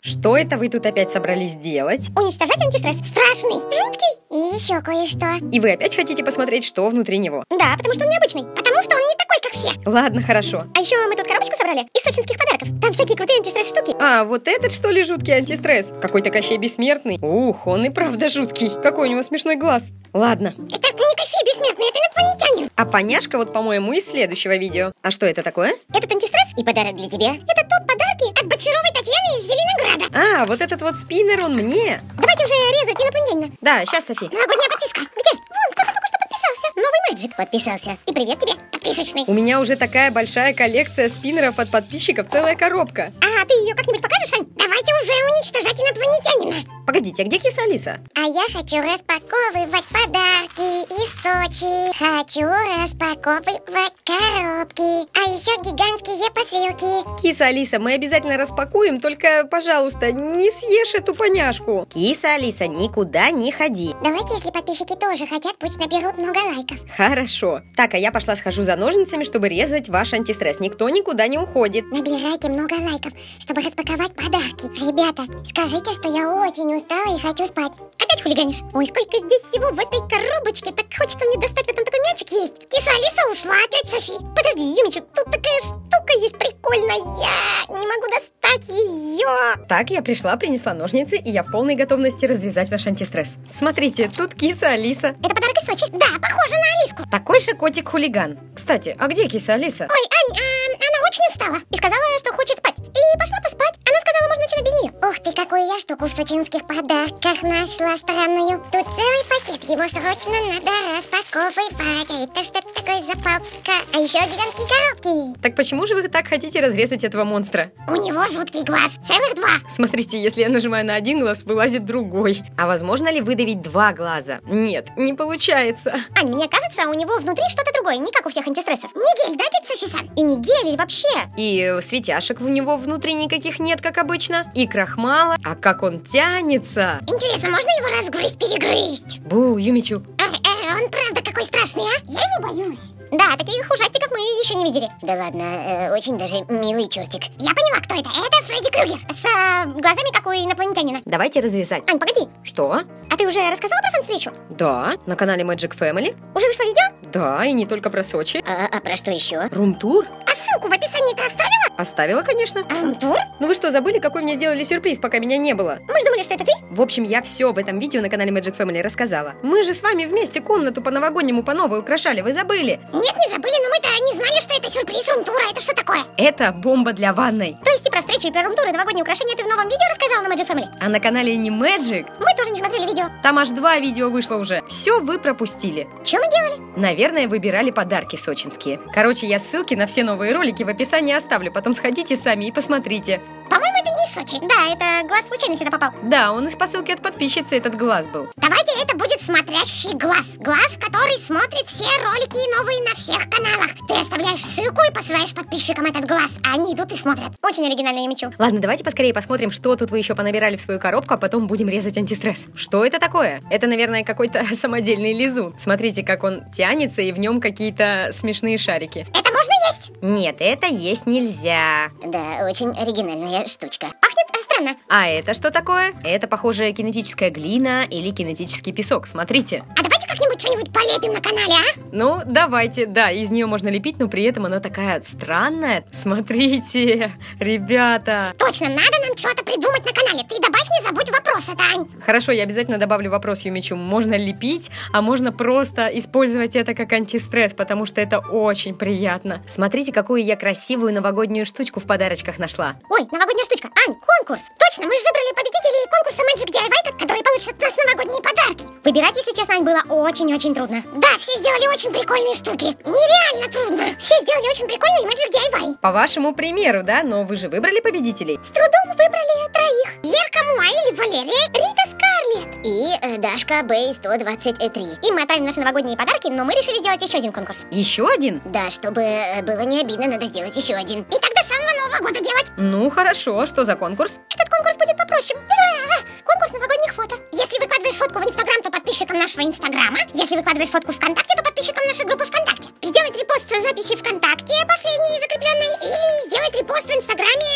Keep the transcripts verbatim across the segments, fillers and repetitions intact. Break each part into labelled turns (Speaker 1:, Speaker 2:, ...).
Speaker 1: Что это вы тут опять собрались делать?
Speaker 2: Уничтожать антистресс. Страшный, жуткий и еще кое-что.
Speaker 1: И вы опять хотите посмотреть, что внутри него?
Speaker 2: Да, потому что он необычный. Потому что он не такой, как все.
Speaker 1: Ладно, хорошо.
Speaker 2: А еще мы тут коробочку собрали из сочинских подарков. Там всякие крутые антистресс штуки.
Speaker 1: А, вот этот, что ли, жуткий антистресс? Какой-то Кощей Бессмертный. Ух, он и правда жуткий. Какой у него смешной глаз. Ладно.
Speaker 2: Это не Кощей Бессмертный, это инопланетянин.
Speaker 1: А поняшка вот, по-моему, из следующего видео. А что это такое?
Speaker 2: Этот антистресс и подарок для тебя. Это топ-подарки от Бочаровой Татьяны из Зеленограда.
Speaker 1: А, вот этот вот спиннер, он мне.
Speaker 2: Давайте уже резать инопланетянина.
Speaker 1: Да, сейчас, Софи.
Speaker 2: Новогодняя подписка. Где? Вон, кто-то только что подписался. Новый Мэджик подписался. И привет тебе, подписочный.
Speaker 1: У меня уже такая большая коллекция спиннеров от подписчиков, целая коробка.
Speaker 2: А ты ее как-нибудь покажешь, Ань? Давайте уже уничтожать инопланетянина.
Speaker 1: Погодите, а где киса Алиса?
Speaker 2: А я хочу распаковывать подарки из Сочи. Хочу распаковывать коробки. А еще гигантские посылки.
Speaker 1: Киса Алиса, мы обязательно распакуем, только, пожалуйста, не съешь эту поняшку. Киса Алиса, никуда не ходи.
Speaker 2: Давайте, если подписчики тоже хотят, пусть наберут много лайков.
Speaker 1: Хорошо. Так, а я пошла схожу за ножницами, чтобы резать ваш антистресс. Никто никуда не уходит.
Speaker 2: Набирайте много лайков, чтобы распаковать подарки. Ребята, скажите, что я очень устала и хочу спать. Опять хулиганишь? Ой, сколько здесь всего в этой коробочке. Так хочется мне достать, в этом такой мячик есть. Киса Алиса ушла, тетя Софи. Подожди, Юмичу, тут такая штука есть прикольная. Не могу достать ее.
Speaker 1: Так, я пришла, принесла ножницы, и я в полной готовности разрезать ваш антистресс. Смотрите, тут киса Алиса.
Speaker 2: Это подарок из Сочи? Да, похоже на Алиску.
Speaker 1: Такой же котик-хулиган. Кстати, а где киса Алиса?
Speaker 2: Ой, Ань, а, она очень устала и сказала, что хочет спать. И пошла поспать. Она сказала, можно начинать без нее. Ух ты, какую я штуку в сочинских подарках нашла странную. Тут целый пакет, его срочно надо распаковывать. А это что такое за палка? А еще гигантские коробки.
Speaker 1: Так почему же вы так хотите разрезать этого монстра?
Speaker 2: У него жуткий глаз, целых два.
Speaker 1: Смотрите, если я нажимаю на один глаз, вылазит другой. А возможно ли выдавить два глаза? Нет, не получается.
Speaker 2: Ань, мне кажется, у него внутри что-то другое, не как у всех антистрессов. Не гель, да, тетя Софи-сан? И не гель, или вообще.
Speaker 1: И светяшек у него внутри никаких нет, как обычно. И крахмала. А как он тянется.
Speaker 2: Интересно, можно его разгрызть, перегрызть?
Speaker 1: Бу, Юмичу.
Speaker 2: Э, э, он правда какой страшный, а? Я его боюсь. Да, таких ужастиков мы еще не видели. Да ладно, э, очень даже милый чертик. Я поняла, кто это. Это Фредди Крюгер. С э, глазами, как у инопланетянина.
Speaker 1: Давайте разрезать.
Speaker 2: Ань, погоди.
Speaker 1: Что?
Speaker 2: А ты уже рассказала про фан-встречу?
Speaker 1: Да, на канале Magic Family.
Speaker 2: Уже вышло видео?
Speaker 1: Да, и не только про Сочи.
Speaker 2: А, а про что еще?
Speaker 1: Рум-тур?
Speaker 2: А ссылку в описании ты оставила?
Speaker 1: Оставила, конечно.
Speaker 2: Рум-тур?
Speaker 1: Ну вы что, забыли, какой мне сделали сюрприз, пока меня не было?
Speaker 2: Мы же думали, что это ты.
Speaker 1: В общем, я все в этом видео на канале Magic Family рассказала. Мы же с вами вместе комнату по-новогоднему по новой украшали, вы забыли?
Speaker 2: Нет, не забыли, но мы-то не знали, что это сюрприз рум-тура. Это что такое?
Speaker 1: Это бомба для ванной.
Speaker 2: То есть и про встречу, и про рум-тур, и новогодние украшения ты в новом видео рассказала на Magic Family?
Speaker 1: А на канале не Magic?
Speaker 2: Мы тоже не смотрели видео.
Speaker 1: Там аж два видео вышло уже. Все вы пропустили.
Speaker 2: Что мы делали?
Speaker 1: Наверное, выбирали подарки сочинские. Короче, я ссылки на все новые ролики в описании оставлю. Потом сходите сами и посмотрите.
Speaker 2: По-моему, это не из Сочи. Да, это глаз случайно сюда попал.
Speaker 1: Да, он из посылки от подписчицы, этот глаз был.
Speaker 2: Давайте это будет смотрящий глаз. Глаз, который смотрит все ролики новые на всех каналах. Ты оставляешь ссылку и посылаешь подписчикам этот глаз, а они идут и смотрят. Очень оригинально, я мечу.
Speaker 1: Ладно, давайте поскорее посмотрим, что тут вы еще понабирали в свою коробку, а потом будем резать антистресс. Что это такое? Это, наверное, какой-то самодельный лизун. Смотрите, как он тянется, и в нем какие-то смешные шарики.
Speaker 2: Это можно есть?
Speaker 1: Нет, это есть нельзя.
Speaker 2: Да, очень оригинальная штучка. Пахнет э, странно.
Speaker 1: А это что такое? Это, похоже, кинетическая глина или кинетический песок. Смотрите.
Speaker 2: А давайте как-нибудь что-нибудь полепим на канале, а?
Speaker 1: Ну, давайте. Да, из нее можно лепить, но при этом она такая странная. Смотрите, ребята.
Speaker 2: Точно, надо нам что-то придумать на канале. Ты добавь, не забудь вопрос, это, Ань.
Speaker 1: Хорошо, я обязательно добавлю вопрос Юмичу. Можно лепить, а можно просто использовать это как антистресс, потому что это очень приятно. Смотрите, какую я красивую новогоднюю штучку в подарочках нашла.
Speaker 2: Ой, новогодняя штучка. Ань, конкурс. Точно, мы же выбрали победителей конкурса Magic ди ай вай, которые получат от нас новогодние подарки. Выбирать, если честно, Ань, было очень-очень трудно. Да, все сделали очень прикольные штуки. Нереально трудно. Все сделали очень прикольные Magic ди ай вай.
Speaker 1: По вашему примеру, да? Но вы же выбрали победителей.
Speaker 2: С трудом выбрали троих. Лерка Муа или Валерия, Рита Скарлетт и э, Дашка Бэй сто двадцать три. Им мы отправим наши новогодние подарки, но мы решили сделать еще один конкурс.
Speaker 1: Еще один?
Speaker 2: Да, чтобы э, было не обидно, надо сделать еще один. И так до самого Нового года делать.
Speaker 1: Ну, хорошо. Что за конкурс?
Speaker 2: Этот конкурс будет попроще. А-а-а. Конкурс новогодних фото. Если выкладываешь фотку в Инстаграм, то подписчикам нашего Инстаграма. Если выкладываешь фотку ВКонтакте, то подписчикам нашей группы ВКонтакте. Сделать репост записи ВКонтакте, последней закрепленной, или сделать репост в Инстаграме фотки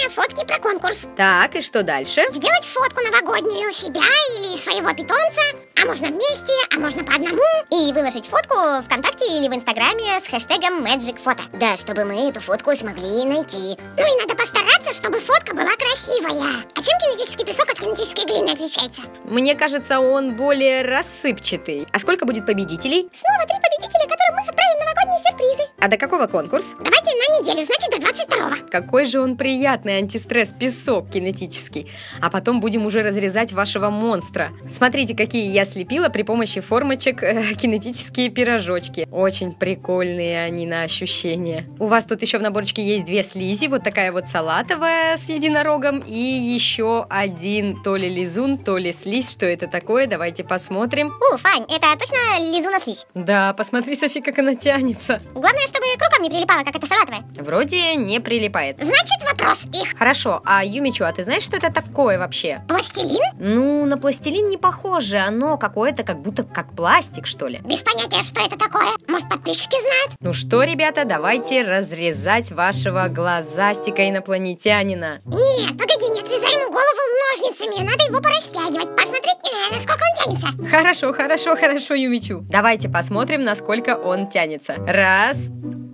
Speaker 2: про конкурс.
Speaker 1: Так, и что дальше?
Speaker 2: Сделать фотку новогоднюю себя или своего питомца, а можно вместе, а можно по одному. И выложить фотку ВКонтакте или в Инстаграме с хэштегом MagicPhoto. Да, чтобы мы эту фотку смогли найти. Ну и надо постараться, чтобы фотка была красивая. А чем кинетический песок от кинетической глины отличается?
Speaker 1: Мне кажется, он более рассыпчатый. А сколько будет победителей?
Speaker 2: Снова три победителя, которым мы отправим новогодние сюрпризы.
Speaker 1: А до какого конкурс?
Speaker 2: Давайте на неделю, значит до двадцать второго.
Speaker 1: Какой же он приятный антистресс, песок кинетический. А потом будем уже разрезать вашего монстра. Смотрите, какие я слепила при помощи формочек э, кинетические пирожочки. Очень прикольные они на ощущение. У вас тут еще в наборчике есть две слизи. Вот такая вот салатовая с единорогом. И еще один то ли лизун, то ли слизь. Что это такое? Давайте посмотрим.
Speaker 2: У, Фань, это точно лизуна слизь?
Speaker 1: Да, посмотри, Софи, как она тянется.
Speaker 2: Главное, чтобы к рукам не прилипала, как это салатовая.
Speaker 1: Вроде не прилипает.
Speaker 2: Значит, вопрос их.
Speaker 1: Хорошо, а Юмичу, а ты знаешь, что это такое вообще?
Speaker 2: Пластилин?
Speaker 1: Ну, на пластилин не похоже. Оно какое-то как будто как пластик, что ли.
Speaker 2: Без понятия, что это такое. Может, подписчики знают?
Speaker 1: Ну что, ребята, давайте разрезать вашего глазастика инопланетянина.
Speaker 2: Нет, погоди, не отрезай ему голову ножницами. Надо его порастягивать, посмотреть, э, насколько он тянется.
Speaker 1: Хорошо, хорошо, хорошо, Юмичу. Давайте посмотрим, насколько он тянется. Раз,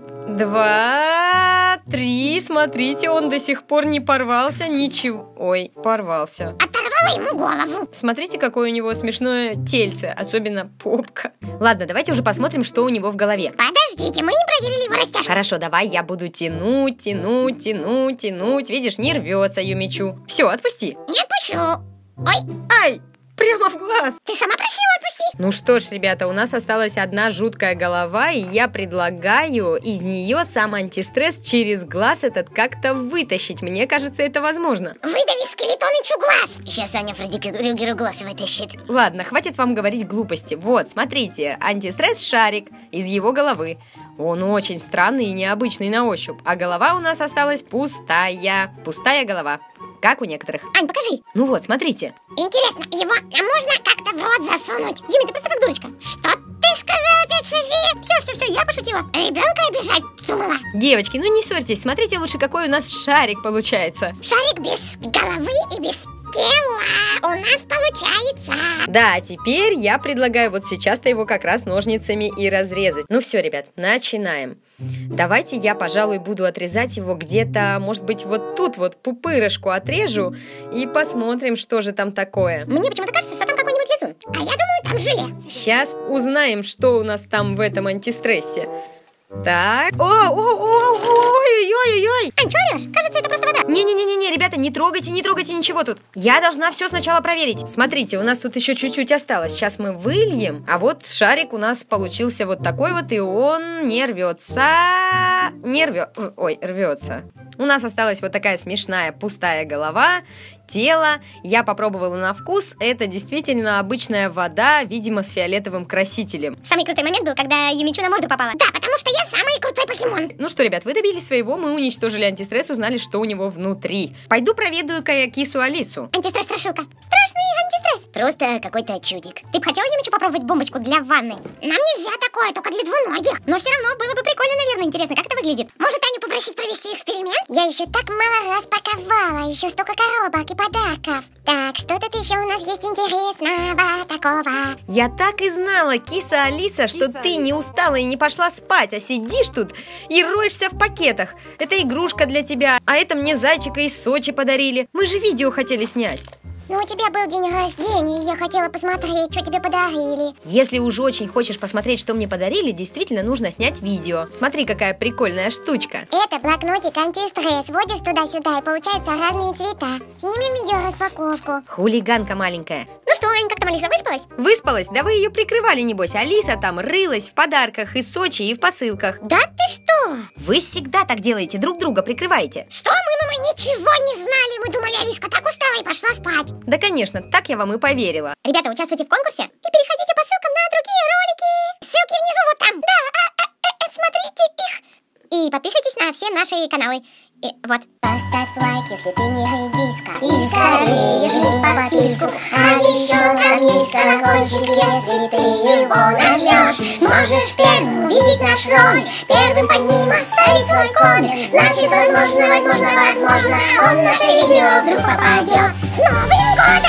Speaker 1: два, три. Смотрите, он до сих пор не порвался. Ничего. Ой, порвался.
Speaker 2: Оторвала ему голову.
Speaker 1: Смотрите, какое у него смешное тельце, особенно попка. Ладно, давайте уже посмотрим, что у него в голове.
Speaker 2: Подождите, мы не проверили его растяжку.
Speaker 1: Хорошо, давай я буду тянуть, тянуть, тянуть, тянуть. Видишь, не рвется Юмичу. Все, отпусти.
Speaker 2: Не отпущу. Ой,
Speaker 1: ай, прямо в глаз.
Speaker 2: Ты сама просила, отпусти.
Speaker 1: Ну что ж, ребята, у нас осталась одна жуткая голова, и я предлагаю из нее сам антистресс через глаз этот как-то вытащить. Мне кажется, это возможно.
Speaker 2: Выдави скелетонычу глаз. Сейчас Аня Фредди Крюгеру глаз вытащит.
Speaker 1: Ладно, хватит вам говорить глупости. Вот, смотрите, антистресс-шарик из его головы. Он очень странный и необычный на ощупь, а голова у нас осталась пустая. Пустая голова, как у некоторых.
Speaker 2: Ань, покажи.
Speaker 1: Ну вот, смотрите.
Speaker 2: Интересно, его а можно как-то в рот засунуть? Юми, ты просто как дурочка. Что ты сказала, тетя София? Все, все, все, я пошутила. Ребенка обижать думала.
Speaker 1: Девочки, ну не ссорьтесь, смотрите лучше, какой у нас шарик получается.
Speaker 2: Шарик без головы и без тела у нас получается.
Speaker 1: Да, теперь я предлагаю вот сейчас-то его как раз ножницами и разрезать. Ну все, ребят, начинаем. Давайте я, пожалуй, буду отрезать его где-то, может быть, вот тут вот пупырышку отрежу и посмотрим, что же там такое.
Speaker 2: Мне почему-то кажется, что там какой-нибудь лизун. А я думаю, там желе.
Speaker 1: Сейчас узнаем, что у нас там в этом антистрессе. Так. О, о, о, ой-ой-ой-ой.
Speaker 2: Ань, чё орёшь? Кажется, это просто вода.
Speaker 1: Не-не-не-не, ребята, не трогайте, не трогайте ничего тут. Я должна все сначала проверить. Смотрите, у нас тут еще чуть-чуть осталось. Сейчас мы выльем. А вот шарик у нас получился вот такой вот, и он не рвется. Не рвется. Ой, рвется. У нас осталась вот такая смешная пустая голова, тело. Я попробовала на вкус. Это действительно обычная вода, видимо, с фиолетовым красителем.
Speaker 2: Самый крутой момент был, когда Юмичу на морду попала. Да, потому что я самый крутой покемон.
Speaker 1: Ну что, ребят, вы добились своего, мы уничтожили антистресс, узнали, что у него внутри. Пойду проведаю Кису Алису.
Speaker 2: Антистресс-страшилка. Страшный антистресс. Просто какой-то чудик. Ты бы хотела, Юмичу, попробовать бомбочку для ванны? Нам нельзя такое, только для двуногих. Но все равно было бы прикольно, наверное. Интересно, как это выглядит? Может, Аню попросить провести эксперимент? Я еще так мало распаковала. Еще столько коробок и подарков. Так, что тут еще у нас есть интересного такого?
Speaker 1: Я так и знала, киса Алиса, что
Speaker 3: Киса
Speaker 1: ты
Speaker 3: Алиса.
Speaker 1: не устала и не пошла спать, а сидишь тут и роешься в пакетах. Это игрушка для тебя, а это мне зайчика из Сочи подарили. Мы же видео хотели снять.
Speaker 2: Ну, у тебя был день рождения, и я хотела посмотреть, что тебе подарили.
Speaker 1: Если уж очень хочешь посмотреть, что мне подарили, действительно нужно снять видео. Смотри, какая прикольная штучка.
Speaker 2: Это блокнотик антистресс. Вводишь туда-сюда, и получаются разные цвета. Снимем видео распаковку.
Speaker 1: Хулиганка маленькая.
Speaker 2: Ну что, Ань, как там Алиса, выспалась?
Speaker 1: Выспалась? Да вы ее прикрывали, небось. Алиса там рылась в подарках из Сочи и в посылках.
Speaker 2: Да ты что?
Speaker 1: Вы всегда так делаете, друг друга прикрываете.
Speaker 2: Что мы, мама, ничего не знали. Мы думали, Алиска так устала и пошла спать.
Speaker 1: Да, конечно, так я вам и поверила.
Speaker 2: Ребята, участвуйте в конкурсе и переходите по ссылкам на другие ролики. Ссылки внизу вот там. Да, а, а, а, смотрите их. И подписывайтесь на все наши каналы. И вот. Поставь лайк, если ты не редиска. И скорее жми подписку. А еще там есть колокольчик, если ты его нажмешь. Сможешь первым увидеть наш ролик, первым под ним оставить свой коммент. Значит, возможно, возможно, возможно, он в наше видео вдруг попадет. С Новым годом!